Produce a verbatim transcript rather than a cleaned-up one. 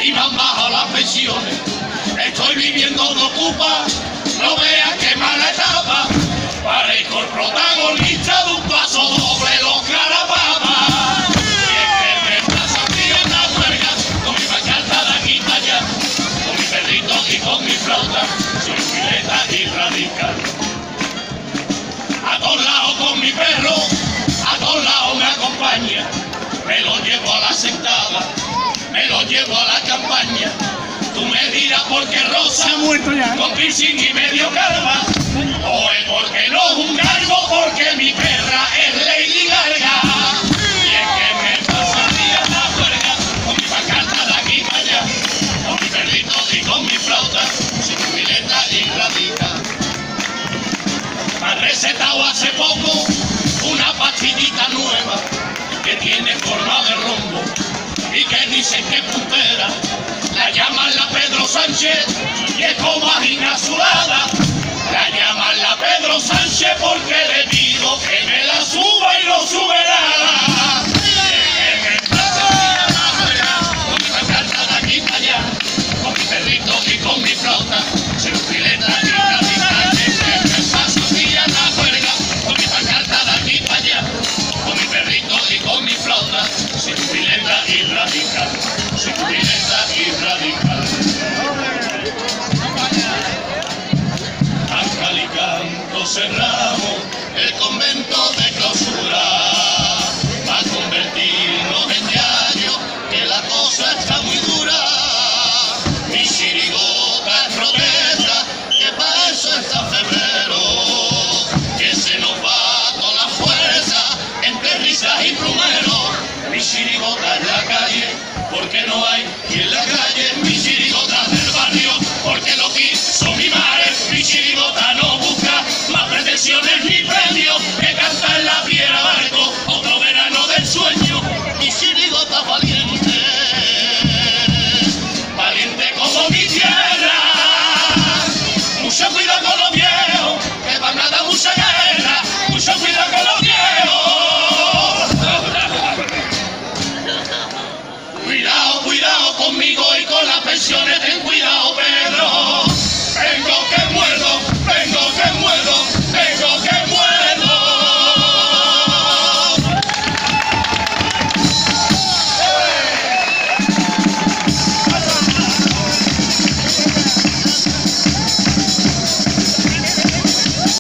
y me han bajado las pensiones. Estoy viviendo de ocupa, no veas qué mala etapa. Parezco el protagonista de un paso doble, los carapapas. Y es que me pasa un día en la huelga, con mi pancarta de aquí para allá, con mi perrito y con mi flauta, soy fileta y radical. A todos lados con mi perro, a todos lados me acompaña, me lo llevo a la sentada, me lo llevo a la campaña. Tú me dirás por qué Rosa, con piercing y medio calva, o es porque no es un galgo, porque mi perra es Lady Gaga. Y es que me pasa el día en la huelga, con mi pancarta de aquí para allá, con mi perrito y con mi flauta, sin fileta y radical. Me han recetado hace poco una pastillita nueva que tiene forma de rombo y que dicen que es puntera. La llaman la Pedro Sánchez y es como harina sudada. La llaman la Pedro Sánchez porque le pido que me la suba y no sube nada. Que me pasa el día en la huelga, con mi pancarta de aquí para allá, con mi perrito y con mi flauta, sin fileta y radical. Que me pasa el día en la huelga, con mi pancarta de aquí para allá, con mi perrito y con mi flauta, sin fileta y radical. Sin fileta y radical. Angelicando cerramos el convento de clausura, a convertirnos en diario, que la cosa está muy dura. Mi chirigota es protesta, que para eso está febrero, que se nos va toda la fuerza entre risas y plumeros. Mi chirigota en la calle, porque no hay quien la calle. Mi chirigota del barrio, porque lo quiso mi madre. Mi chirigota no busca más pretensiones ni premios que cantar en la piedra barco otro verano del sueño. Mi chirigota valiente, valiente como mi tierra. Mucho cuidado con los viejos, que van a dar mucha guerra. Mucho cuidado con los viejos. Cuidado, cuidado conmigo y con las pensiones de